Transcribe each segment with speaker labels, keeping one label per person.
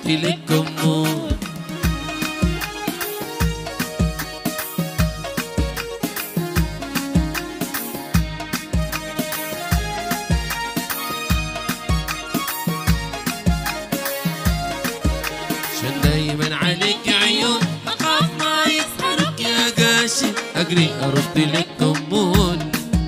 Speaker 1: قربت لك كمون. عشان دايما عليك عيون اخاف ما يسحرك يا قاشي اجري قربت لك كمون.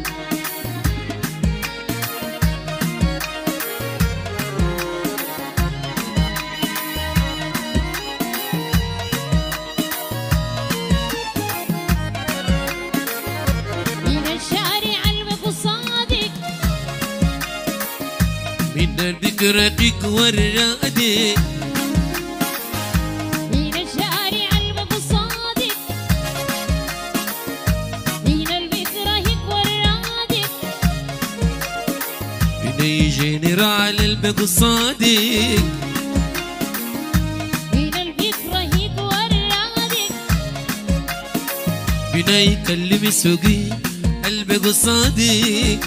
Speaker 1: من البكر رقيق ورادك
Speaker 2: من الشارع المقصادك من البكر رقيق ورادك
Speaker 1: بني جنرال المقصادك
Speaker 2: من البكر رقيق ورادك
Speaker 1: بني كلمي سوقي المقصادك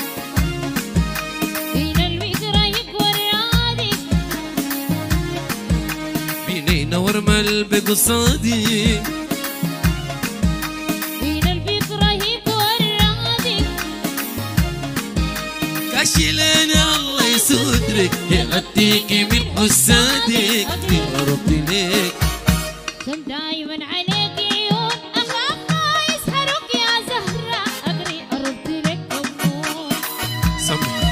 Speaker 1: نور ملبق صادق
Speaker 2: من البيت رهيب ورادك
Speaker 1: كاشلين الله يسودرك يغطيك من حسادك قربت لك
Speaker 2: شم دايما عليك عيون اخاف ما يسحرك يا زهرة اجري قربت لك كمون.
Speaker 1: سمح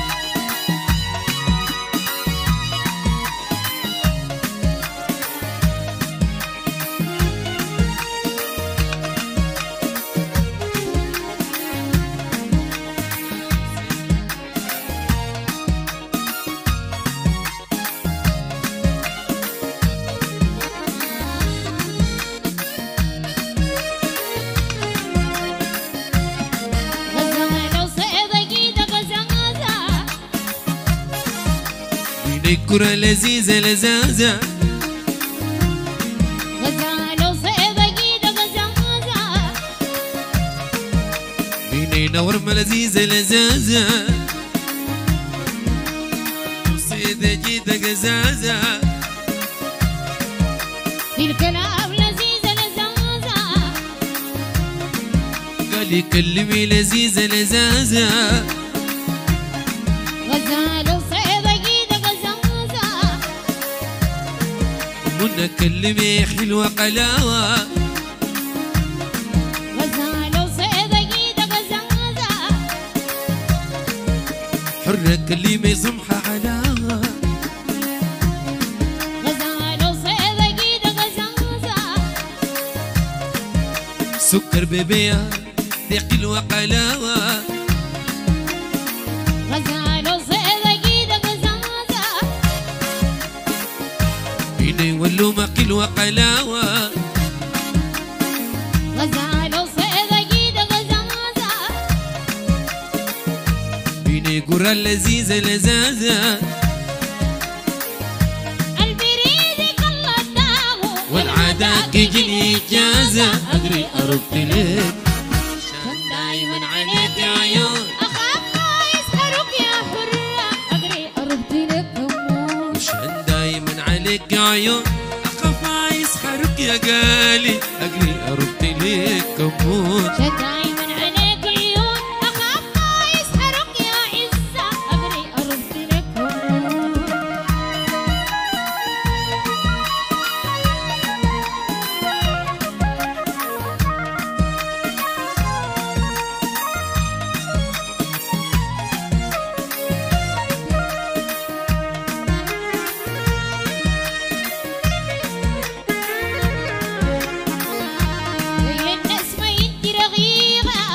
Speaker 1: الكرة لذيذة لذاذة
Speaker 2: غزالة وصيدة جيدة غزازة
Speaker 1: بينينا ورمة لذيذة لذاذة وصيدة جيدة غزازة
Speaker 2: في الكلام لذيذة لذاذة
Speaker 1: قال يكلمي لذيذة لذاذة
Speaker 2: غزالة وصيدة جيدة غزازة
Speaker 1: منى كلمي حلوة قلاوة
Speaker 2: غزالة وصيدة جيدة غزازة
Speaker 1: حرة كلمي سمحة حلاوة
Speaker 2: غزالة وصيدة جيدة غزازة
Speaker 1: سكر بيبيا ثقيل وقلاوة
Speaker 2: غزالة وصيدة جيدة غزازة
Speaker 1: بيني ولو مقيل وقلاوة
Speaker 2: غزالة وصيدة جيدة غزازة
Speaker 1: بيني قرى لذيذة لذاذة
Speaker 2: البريد الله اداه
Speaker 1: والعادات يجيني إجازة أجري قربت لك عشان دايما عليك عيون
Speaker 2: أخاف ما يسحرك يا حرة أجري قربت لك كمون
Speaker 1: عشان دايما عليك عيون أخاف ما يسحرك يا قالي أجري قربت لك كمون
Speaker 2: عشان دايما عليك عيون أخاف ما يسحرك يا عزة أجري قربت لك كمون زي النسمة انت رغيغة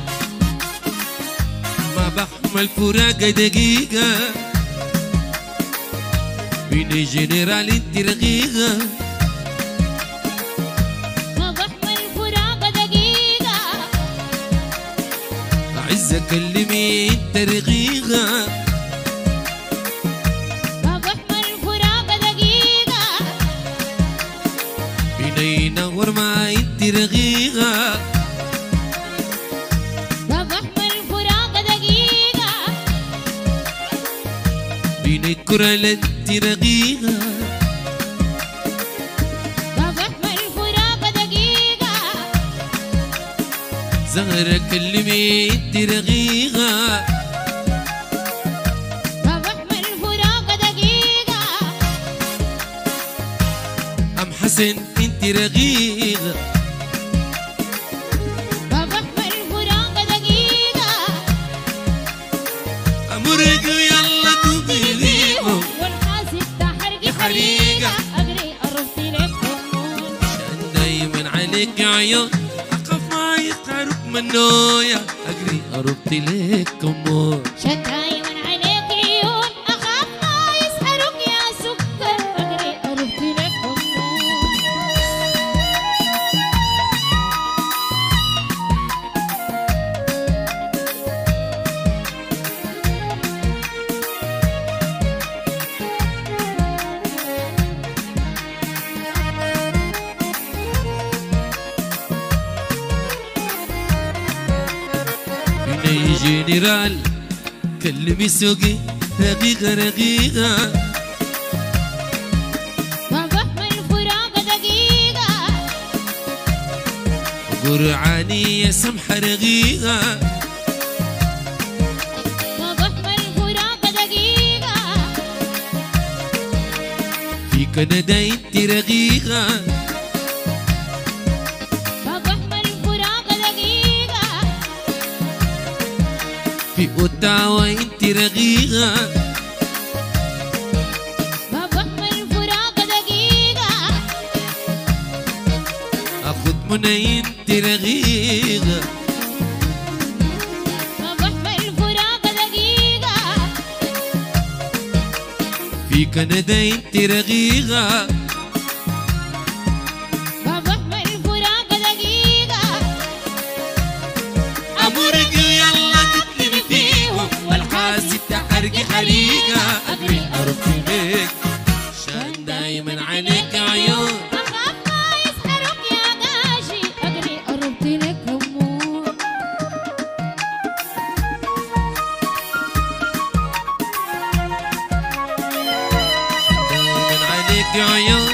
Speaker 1: ما بحمل فراقة دقيقة بيني جنرال انت رقيقة
Speaker 2: ما بحمل فراق دقيقة
Speaker 1: أعز أكلمي انت رقيقة
Speaker 2: ما بحمل فراق دقيقة
Speaker 1: بيني نور ما انت رقيقة
Speaker 2: ما بحمل فراق دقيقة
Speaker 1: بيني كرة انت رقيقة زهرة كلمي انت رقيقة
Speaker 2: باب أحمر الفراق دقيقة
Speaker 1: أم حسن انت رقيقة
Speaker 2: باب أحمر الفراق دقيقة
Speaker 1: أمرق يلا تبيليهم
Speaker 2: والحاسب تحرق حريقة أجري قربت لك كمون
Speaker 1: عشان دايما عليك عيون أخاف ما يسحرك منويا أجري قربت لك كمون
Speaker 2: شد دايما عليك عيون أخاف ما يسحرك يا سكر أجري قربت لك كمون
Speaker 1: بني جنرال كلمي سوقي رقيقة رقيقة
Speaker 2: باب أحمر الفراق دقيقة
Speaker 1: قرعاني يا سمحة رقيقة
Speaker 2: باب أحمر الفراق دقيقة
Speaker 1: في كندا انت رقيقة
Speaker 2: باب أحمر الفراق دقيقة
Speaker 1: في اوتاوا انت رقيقة
Speaker 2: باب أحمر الفراق دقيقة
Speaker 1: اخد منى انت رقيقة
Speaker 2: باب أحمر الفراق دقيقة
Speaker 1: في كندا انت رقيقة
Speaker 2: باب أحمر الفراق دقيقة
Speaker 1: امرك يلا تتلمي فيهم والحاسب تحرقي حريقة اجري قربت لك عشان دايما عليك عيون
Speaker 2: أخاف ما يسحرك يا غاشي أجري قربت لك كمون
Speaker 1: دايما عليك عيون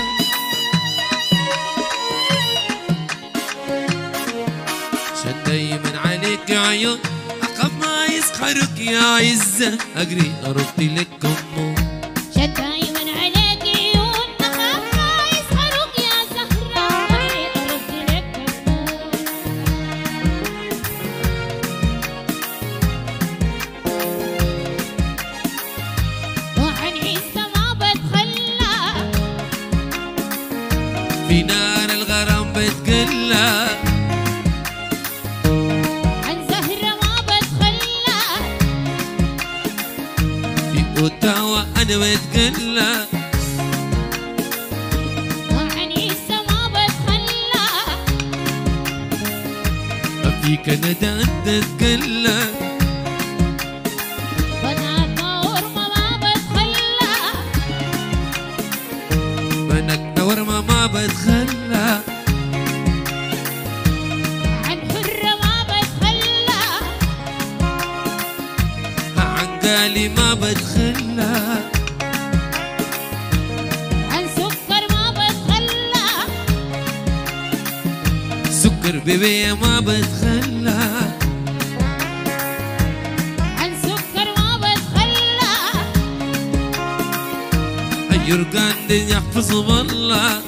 Speaker 1: عشان دايما عليك عيون اخاف ما يسخرك يا عزة اجري قربت لك كمون
Speaker 2: شد دايما عليك عيون أخاف ما يسحرك يا زهرة أجري قربت لك كمون وعن عزة ما بتخلى
Speaker 1: في نار الغرام بتقلى
Speaker 2: عن زهرة ما بتخلى
Speaker 1: في اوتاوا انا بتقلى
Speaker 2: وعن عزة ما بتخلى
Speaker 1: في كندا انت تقلى
Speaker 2: بنات نورمة ما بتخلى
Speaker 1: بنات نورمة ما بتخلى
Speaker 2: عن حرة ما بتخلى
Speaker 1: عن قالي ما بتخلى
Speaker 2: عن سكر ما بتخلى
Speaker 1: سكر بيبي ما بتخلى
Speaker 2: عن سكر ما بتخلى
Speaker 1: اليرقان دي يحفظهم الله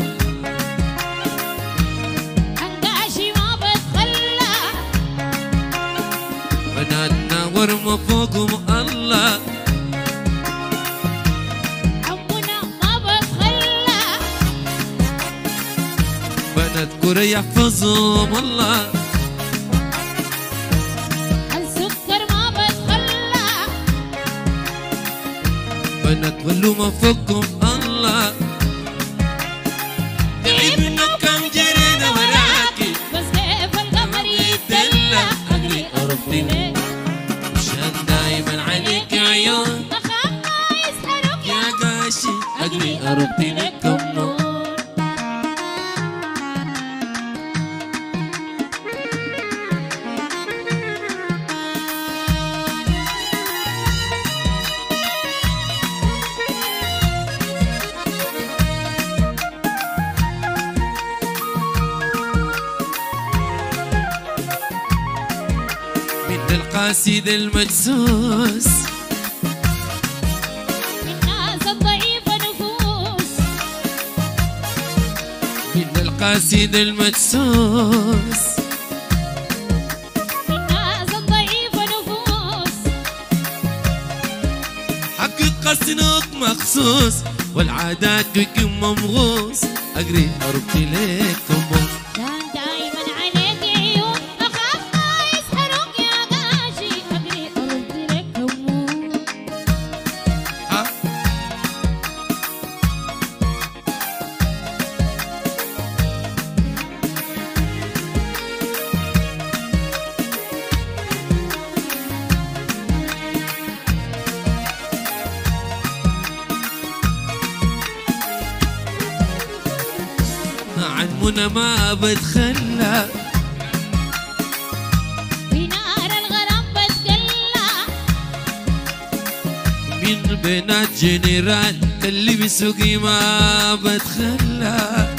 Speaker 2: عن قاشي ما بتخلى
Speaker 1: بناتنا ورمى فوقهم الله
Speaker 2: عمنا ما بتخلى
Speaker 1: بنات كورة يحفظهم الله
Speaker 2: عن سكر ما بتخلى
Speaker 1: بنات ولو ما فوقهم الله تعبنا كم جرينا وراكي
Speaker 2: بس كيف القمر يتدلى أجري قربت لك
Speaker 1: عشان دايما عليك عيون
Speaker 2: أخاف ما يسحرك
Speaker 1: يا قاشي اجري قربت لك كمون القاسي المجسوس
Speaker 2: الناس الضعيفة نفوس
Speaker 1: من القاسي المجسوس
Speaker 2: الناس الضعيفة نفوس
Speaker 1: حقق قصنك مخصوص والعادات بكم ممغوص أجري أربط لك كمون
Speaker 2: كان دايما عليك عيون أخاف ما يسحروك يا غاشي أجري أرد لك هموم
Speaker 1: عن منى ما بتخلى
Speaker 2: في نار الغرام بتقلع
Speaker 1: من بنات جنرال اللي بسوقي ما بتخلى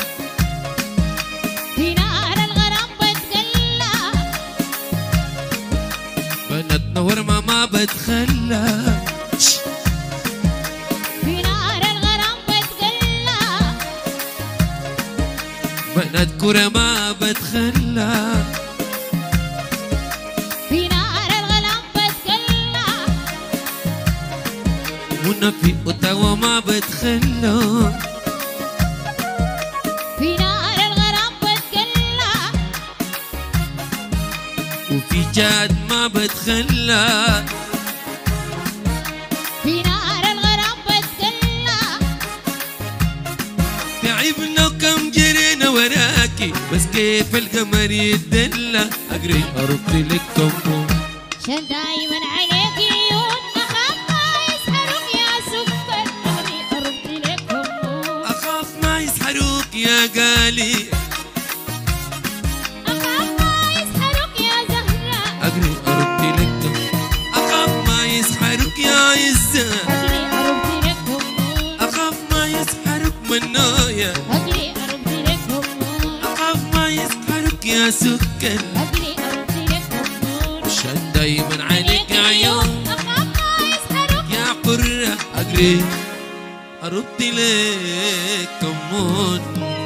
Speaker 2: في نار الغرام بتقلع
Speaker 1: بنات نور ما بتخلى
Speaker 2: في نار الغرام بتقلع
Speaker 1: بنات كرة ما بتخلى
Speaker 2: في نار الغرام بتقلع
Speaker 1: منى في أوتاوا ما بتخلى
Speaker 2: في نار الغرام بتقلع
Speaker 1: وفي جاد ما بتخلى
Speaker 2: في نار الغرام بتقلع
Speaker 1: تعبنا وكم جرينا وراكي بس كيف القمر يدلى أجري أربط لك كمون
Speaker 2: عشان دايما عليك عيون أخاف ما يسحروك يا سكر أغني أرد لك هموم
Speaker 1: أخاف ما يسحروك يا قالي
Speaker 2: أخاف ما يسحروك يا زهرة
Speaker 1: أجري أربط لك كمون أخاف ما يسحروك يا عزة
Speaker 2: أغني أرد لك هموم
Speaker 1: أخاف ما يسحروك منايا
Speaker 2: أغني أرد لك هموم
Speaker 1: أخاف ما يسحروك يا سكر
Speaker 2: أغني أرد لك هموم
Speaker 1: عشان دايما عليك عيون
Speaker 2: أخاف ما يسحروك
Speaker 1: يا قرة أجري أربط لك كمون